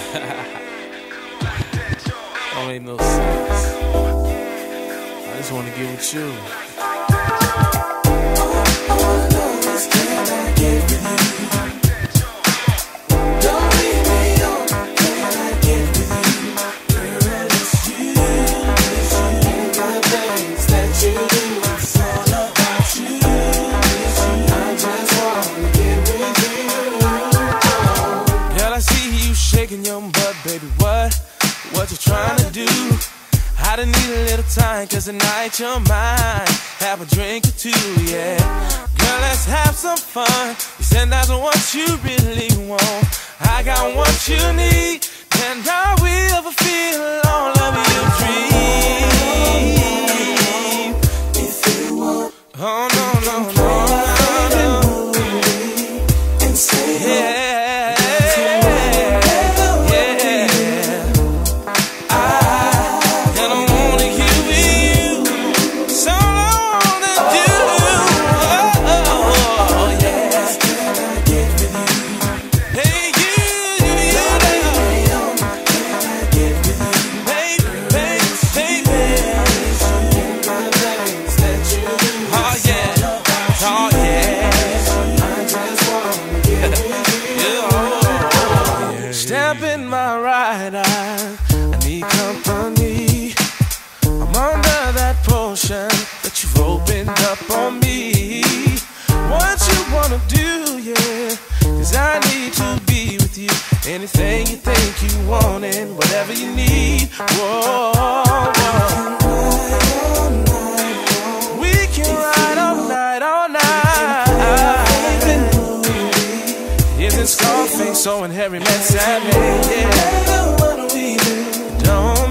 Don't make no sense. I just wanna get with you. Shaking your butt, baby, what you trying to do? I done need a little time, cause tonight you're mine. Have a drink or two, yeah. Girl, let's have some fun. You said that's what you really want. I got what you need, and I will fulfill all of your dreams. If you want, oh no, no, no, no, and say yeah. Step in my right eye, I need company. I'm under that potion that you've opened up on me. What you wanna do, yeah, cause I need to be with you. Anything you think you want and whatever you need. Whoa, whoa. We can ride all night, all night. Isn't Scarface so and Harry met Sandman, yeah. Don't